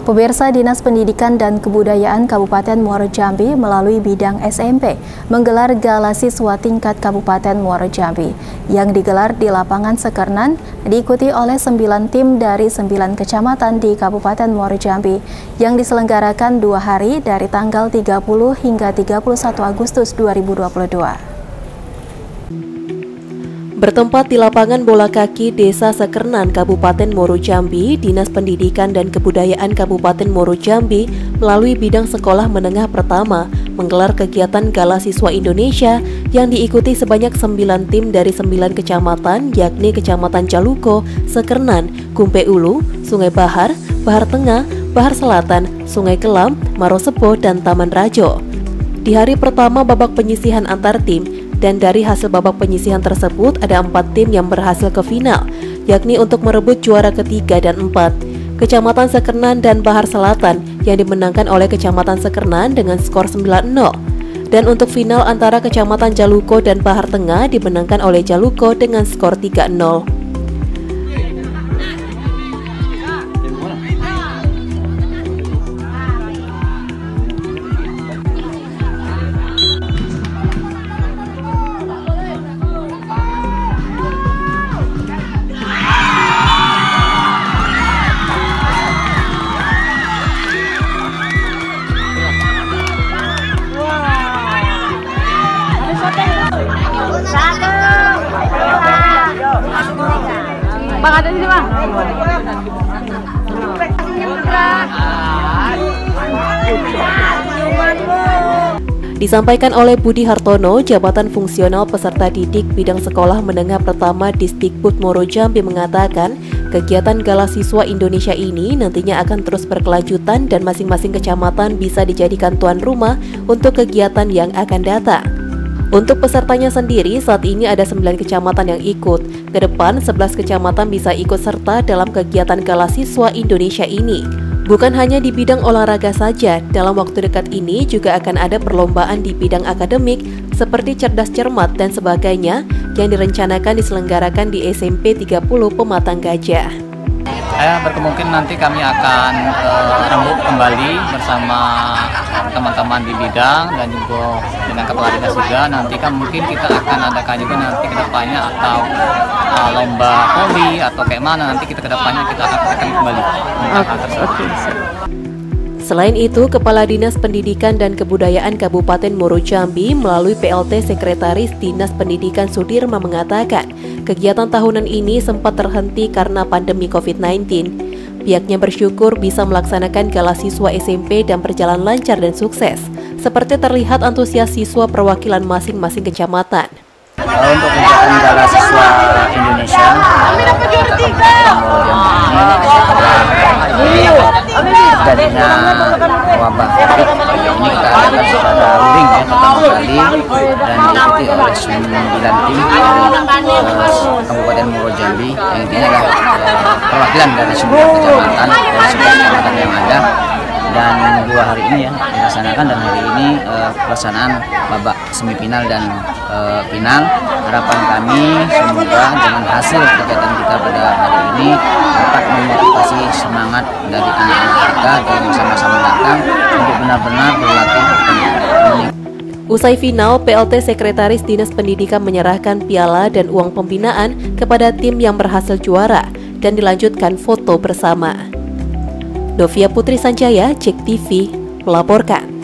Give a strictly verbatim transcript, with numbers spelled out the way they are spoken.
Pemirsa, Dinas Pendidikan dan Kebudayaan Kabupaten Muaro Jambi melalui bidang S M P menggelar Gala Siswa Tingkat Kabupaten Muaro Jambi yang digelar di lapangan Sekernan, diikuti oleh sembilan tim dari sembilan kecamatan di Kabupaten Muaro Jambi yang diselenggarakan dua hari dari tanggal tiga puluh hingga tiga puluh satu Agustus dua ribu dua puluh dua. Bertempat di lapangan bola kaki Desa Sekernan, Kabupaten Muaro Jambi, Dinas Pendidikan dan Kebudayaan Kabupaten Muaro Jambi melalui bidang sekolah menengah pertama menggelar kegiatan Gala Siswa Indonesia yang diikuti sebanyak sembilan tim dari sembilan kecamatan, yakni Kecamatan Jaluko, Sekernan, Kumpe Ulu, Sungai Bahar, Bahar Tengah, Bahar Selatan, Sungai Kelam, Marosepo, dan Taman Rajo. Di hari pertama babak penyisihan antar tim, dan dari hasil babak penyisihan tersebut ada empat tim yang berhasil ke final, yakni untuk merebut juara ketiga dan empat. Kecamatan Sekernan dan Bahar Selatan yang dimenangkan oleh Kecamatan Sekernan dengan skor sembilan nol. Dan untuk final antara Kecamatan Jaluko dan Bahar Tengah dimenangkan oleh Jaluko dengan skor tiga nol. Bang, ada sini, Bang. Disampaikan oleh Budi Hartono, Jabatan Fungsional Peserta Didik Bidang Sekolah Menengah Pertama Disdikbud Muaro Jambi mengatakan, kegiatan Gala Siswa Indonesia ini nantinya akan terus berkelanjutan dan masing-masing kecamatan bisa dijadikan tuan rumah untuk kegiatan yang akan datang. Untuk pesertanya sendiri, saat ini ada sembilan kecamatan yang ikut. Kedepan, sebelas kecamatan bisa ikut serta dalam kegiatan Gala Siswa Indonesia ini. Bukan hanya di bidang olahraga saja, dalam waktu dekat ini juga akan ada perlombaan di bidang akademik seperti cerdas cermat dan sebagainya yang direncanakan diselenggarakan di S M P tiga puluh Pematang Gajah. Saya berkemungkinan nanti kami akan uh, rembuk kembali bersama teman-teman di bidang dan juga dengan kepala dinas juga. Nanti kan mungkin kita akan adakan juga nanti ke depannya atau uh, lomba poli atau kayak mana nanti kita ke depannya kita akan, akan kembali. Oke. Okay. Selain itu, Kepala Dinas Pendidikan dan Kebudayaan Kabupaten Muaro Jambi melalui P L T Sekretaris Dinas Pendidikan Sudirma mengatakan, kegiatan tahunan ini sempat terhenti karena pandemi COVID sembilan belas. Pihaknya bersyukur bisa melaksanakan Gala Siswa S M P dan berjalan lancar dan sukses, seperti terlihat antusias siswa perwakilan masing-masing kecamatan. Untuk kegiatan Gala Siswa Indonesia, jadinya wabah COVID ini kita adakan secara luring ya pertama kali dan diikuti oleh sembilan tim dari uh, Kabupaten Muaro Jambi yang intinya adalah uh, perwakilan dari sembilan kecamatan dari sembilan kecamatan yang ada, dan dua hari ini ya dilaksanakan, dan hari ini uh, pelaksanaan babak semifinal dan uh, final. Harapan kami semoga dengan hasil kegiatan kita pada hari ini dapat memotivasi semangat dari anak-anak kita di masa-masa mendatang untuk benar-benar berlatih. Usai final, P L T Sekretaris Dinas Pendidikan menyerahkan piala dan uang pembinaan kepada tim yang berhasil juara dan dilanjutkan foto bersama. Novia Putri Sanjaya, Cek T V, melaporkan.